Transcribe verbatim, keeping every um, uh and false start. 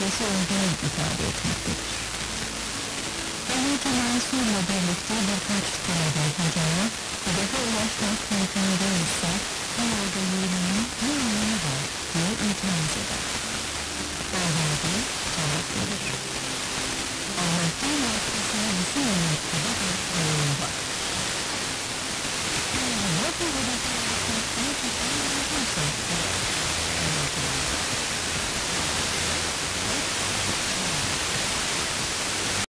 süresi olduğunu ifade etmektedir. Ehl-i temasürle birlikte birkaç talebe hocaya hedefe ulaşmak mümkün değilse, bu yolda yürümenin